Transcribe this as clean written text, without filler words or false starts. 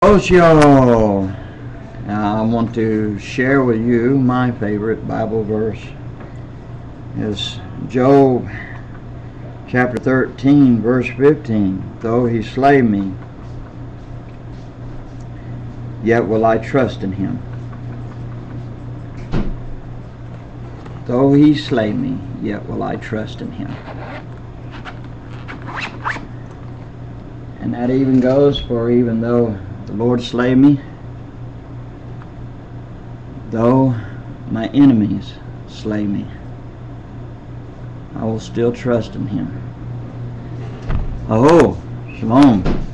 Osho. Now I want to share with you my favorite Bible verse is Job chapter 13 verse 15. Though he slay me, yet will I trust in him. Though he slay me, yet will I trust in him. And that even goes for even though the Lord slay me, though my enemies slay me, I will still trust in him. Oh, shalom.